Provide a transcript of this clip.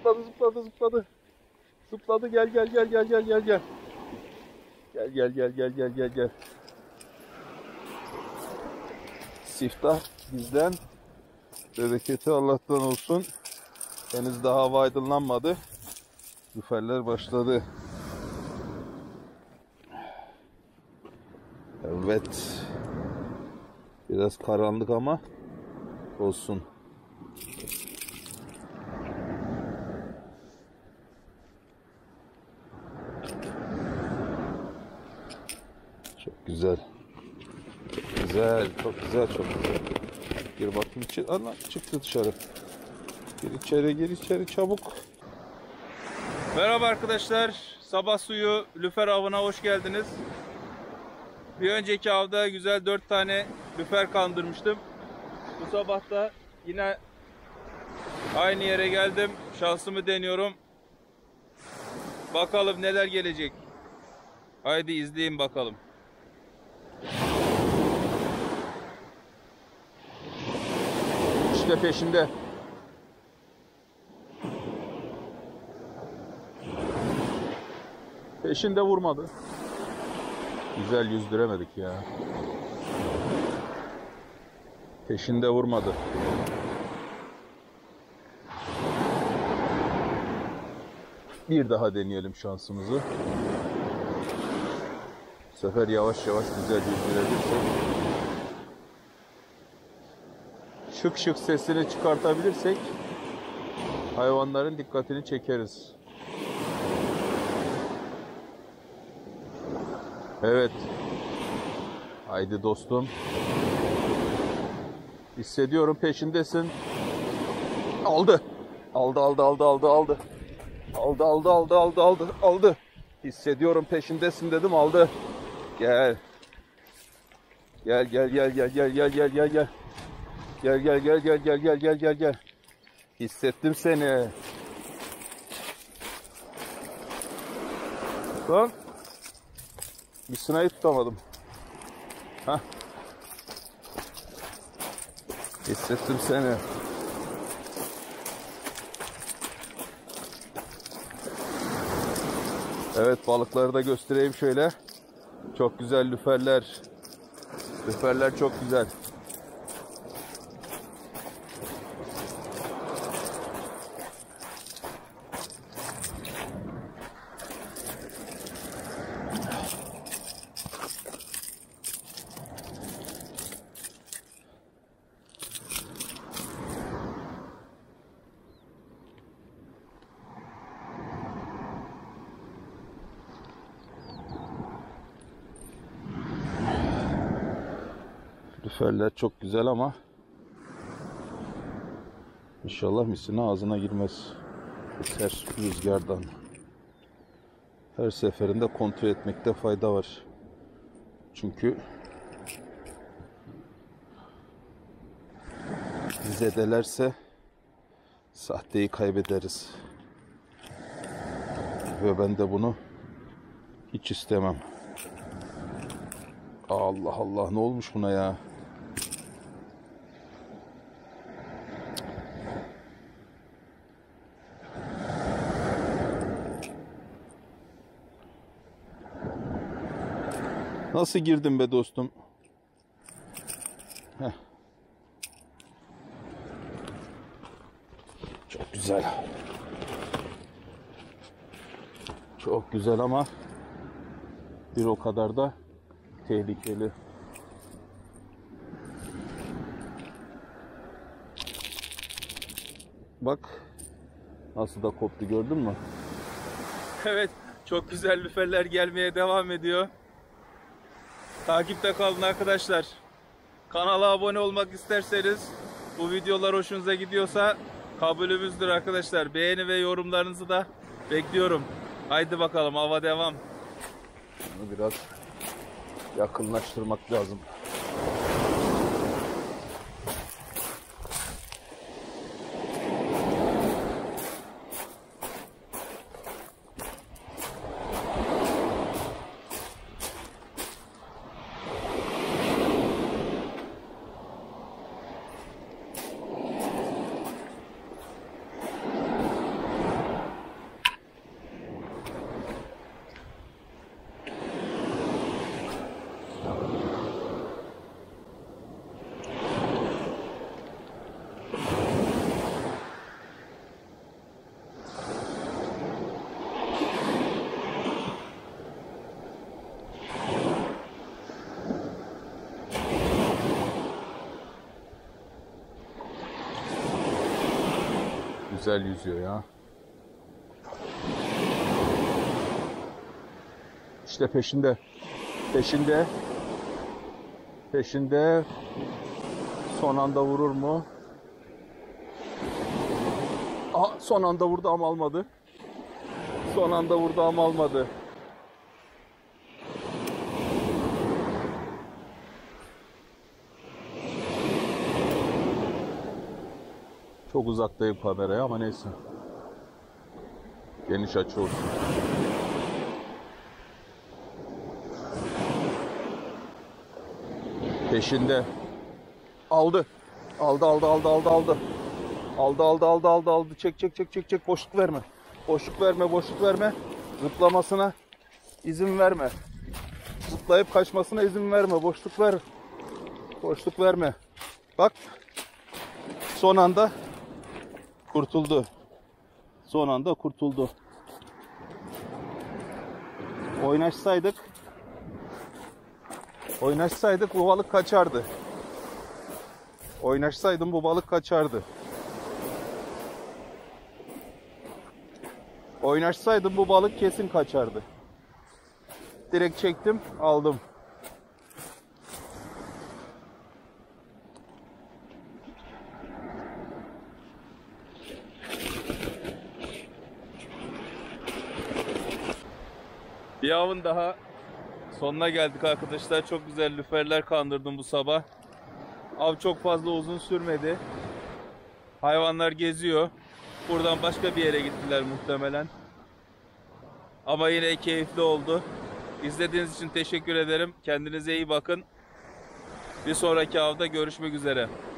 zıpladı zıpladı zıpladı. Zıpladı, gel gel gel gel gel gel gel. Gel gel gel gel gel gel gel. Siftah bizden, bereketi Allah'tan olsun. Henüz daha hava aydınlanmadı. Lüferler başladı. Evet. Biraz karanlık ama olsun. Çok güzel. Çok güzel, çok güzel, çok güzel. Gir bakayım içeri. Ana, çıktı dışarı. Gir içeri, gir içeri çabuk. Merhaba arkadaşlar. Sabah suyu lüfer avına hoş geldiniz. Bir önceki avda güzel 4 tane lüfer kandırmıştım. Bu sabah da yine aynı yere geldim. Şansımı deniyorum. Bakalım neler gelecek. Haydi izleyin bakalım. İşte peşinde. Peşinde vurmadı. Güzel yüzdüremedik ya. Peşinde vurmadı. Bir daha deneyelim şansımızı. Bu sefer yavaş yavaş güzel yüzdürebilirsek. Şık şık sesini çıkartabilirsek hayvanların dikkatini çekeriz. Evet. Haydi dostum. Hissediyorum peşindesin. Aldı. Aldı aldı aldı aldı aldı. Aldı aldı aldı aldı aldı aldı. Hissediyorum peşindesin dedim, aldı. Gel. Gel gel gel gel gel gel gel gel gel. Gel gel gel gel gel gel gel gel gel. Hissettim seni. Lan. Misinayı tutamadım. Hah. Hissettim seni. Evet, balıkları da göstereyim şöyle. Çok güzel lüferler. Lüferler çok güzel. Lüferler çok güzel ama inşallah misina ağzına girmez. Ters rüzgardan. Her seferinde kontrol etmekte fayda var. Çünkü zedelerse sahteyi kaybederiz. Ve ben de bunu hiç istemem. Allah Allah, ne olmuş buna ya? Nasıl girdin be dostum? Heh. Çok güzel. Çok güzel ama bir o kadar da tehlikeli. Bak nasıl da koptu, gördün mü? Evet, çok güzel lüferler gelmeye devam ediyor. Takipte kalın arkadaşlar. Kanala abone olmak isterseniz, bu videolar hoşunuza gidiyorsa kabulümüzdür arkadaşlar. Beğeni ve yorumlarınızı da bekliyorum. Haydi bakalım, hava devam. Bunu biraz yakınlaştırmak lazım. güzel yüzüyor ya. İşte peşinde. Peşinde. Peşinde. Son anda vurur mu? Aha, son anda vurdu ama almadı. Son anda vurdu ama almadı. Çok uzaktayım kameraya ama neyse. Geniş açı olsun. Peşinde. Aldı. Aldı. Aldı. Çek. Boşluk verme. Boşluk verme. Zıplamasına izin verme. Zıplayıp kaçmasına izin verme. Boşluk ver. Boşluk verme. Bak. Son anda kurtuldu. Son anda kurtuldu. Oynaşsaydık bu balık kaçardı. Oynaşsaydım bu balık kaçardı. Oynaşsaydım bu balık kesin kaçardı. Direkt çektim, aldım. Bir avın daha sonuna geldik arkadaşlar. Çok güzel lüferler kandırdım bu sabah. Av çok fazla uzun sürmedi. Hayvanlar geziyor. Buradan başka bir yere gittiler muhtemelen. Ama yine keyifli oldu. İzlediğiniz için teşekkür ederim. Kendinize iyi bakın. Bir sonraki avda görüşmek üzere.